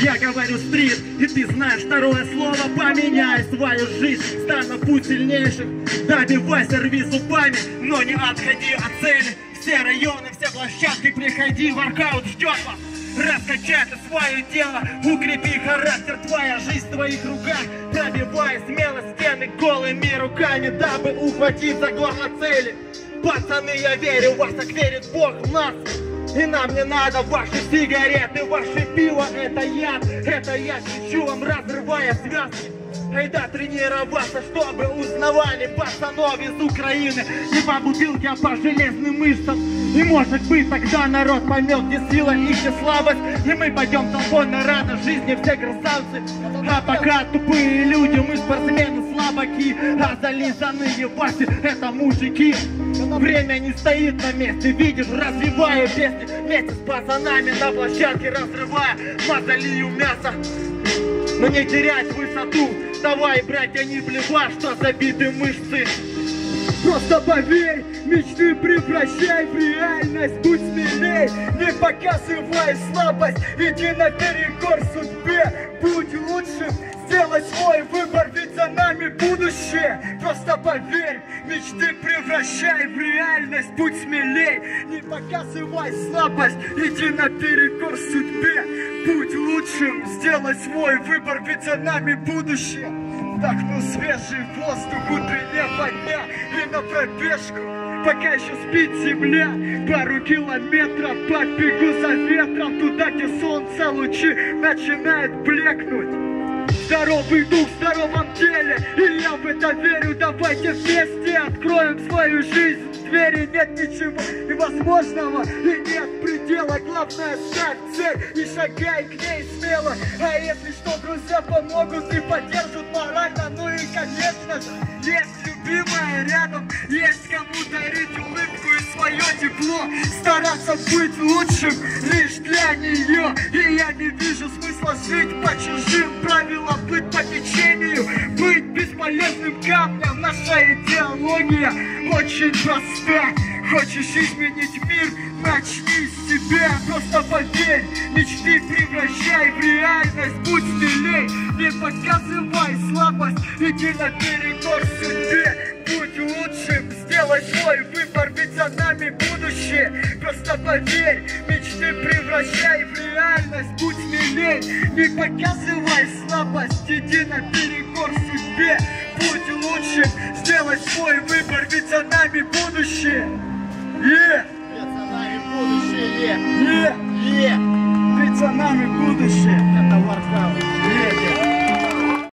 Я говорю стрит, и ты знаешь второе слово. Поменяй свою жизнь, стань на путь сильнейших. Добивайся, рви зубами, но не отходи от цели. Все районы, все площадки, приходи, воркаут ждет вас. Раскачай ты свое тело, укрепи характер, твоя жизнь в твоих руках. Пробивай смело стены голыми руками, дабы ухватить за горло цели. Пацаны, я верю в вас, как верит Бог в нас. И нам не надо ваши сигареты, ваше пиво, это яд кричу вам, разрывая связки. Айда тренироваться, чтобы узнавали пацанов из Украины. Не по бутылке, а по железным мышцам. И может быть тогда народ поймет, где сила и где слабость. И мы пойдем толпой на радость жизни, все красавцы. А пока тупые люди, мы спортсмены слабаки. А зализанные Васи — это мужики. Время не стоит на месте, видишь, развивая песни. Вместе с пацанами на площадке разрывая мозолью мясо. Но не терять высоту, давай, братья, не плевать, что забиты мышцы. Просто поверь, мечты превращай в реальность. Будь смелей, не показывай слабость. Иди наперекор судьбе, будь лучшим. Сделай свой выбор, ведь за нами будущее. Просто поверь, мечты превращай в реальность. Будь смелей, не показывай слабость. Иди наперекор судьбе, будь лучшим. Сделай свой выбор, ведь за нами будущее. Вдохну свежий воздух утреннего дня и на пробежку, пока еще спит земля. Пару километров побегу за ветром, туда, где солнце лучи начинает блекнуть. Здоровый дух в здоровом теле, и я в это верю. Давайте вместе откроем свою жизнь. В двери нет ничего невозможного и нет предела. Главное, ставь цель и шагай к ней смело. А если что, друзья помогут и поддержат морально. Ну и конечно же, есть любимая рядом, есть кому дарить улыбку и свое тепло. Стараться быть лучшим лишь для нее. И я не вижу смысла жить по чужим правилам. Быть по течению, быть бесполезным камнем. Наша идеология очень проста. Хочешь изменить мир, начни с себя. Просто поверь, мечты превращай в реальность. Будь смелей, не показывай слабость. Иди наперекор судьбе, будь лучшим. Сделай свой выбор, ведь за нами будущее. Просто поверь, мечты превращай в реальность. Будь смелей, не показывай слабость. Иди наперекор судьбе, будь лучшим. Сделай свой выбор, ведь за нами будущее. Ведь за нами будущее. Ведь за нами будущее.